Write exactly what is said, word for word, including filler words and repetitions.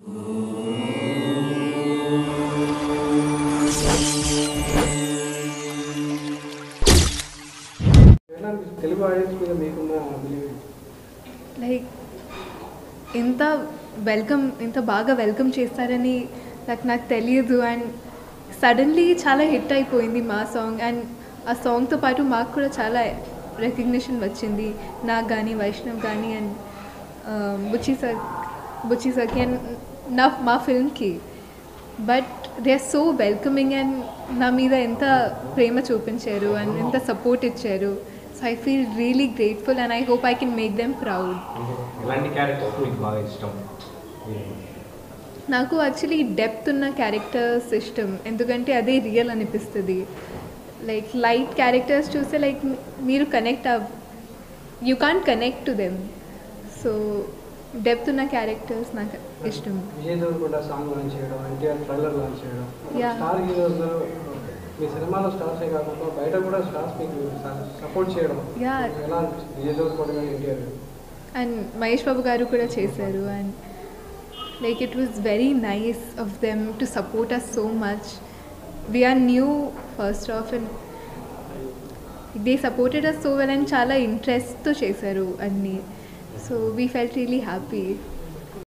Telugu audience మీద మీకున్న believe like ఇంత వెల్కమ్ ఇంత బాగా వెల్కమ్ చేస్తారని నాకు నాకు తెలియదు. అండ్ సడన్లీ చాలా హిట్ అయిపోయింది మా సాంగ్. అండ్ ఆ సాంగ్తో పాటు మాకు కూడా చాలా రికగ్నిషన్ వచ్చింది, నాకు కానీ వైష్ణవ్ కానీ అండ్ బుచ్చి సార్ బుచ్చి సార్కి అండ్ నా మా ఫిల్మ్కి. But they are so welcoming and నా మీద ఎంత ప్రేమ చూపించారు అండ్ ఎంత సపోర్ట్ ఇచ్చారు. So I feel really grateful and I hope I can make them proud. నాకు యాక్చువల్లీ డెప్త్ ఉన్న క్యారెక్టర్స్ ఇష్టం, ఎందుకంటే అదే రియల్ అనిపిస్తుంది. లైక్ లైట్ క్యారెక్టర్స్ చూస్తే లైక్ మీరు కనెక్ట్ అవ్ you can't connect to them. So depth ఉన్న క్యారెక్టర్స్ నాకు ఇష్టం. విజయ్ దేవరకొండ సాంగ్ లాంచ్ చేయడం, ఎన్టీఆర్ ట్రైలర్ లాంచ్ చేయడం, స్టార్ హీరోస్ మీ సినిమాలో స్టార్సే కాకుండా బయట కూడా స్టార్స్ మీకు సపోర్ట్ చేయడం ఎలా అనిపిస్తుంది? విజయ్ దేవరకొండ గారు, ఎన్టీఆర్ అండ్ మహేష్ బాబు గారు కూడా చేశారు. And like it was very nice of them to support us so much. We are new first off and they supported us so well and చాలా ఇంట్రెస్ట్తో చేశారు అన్నీ. So we felt really happy.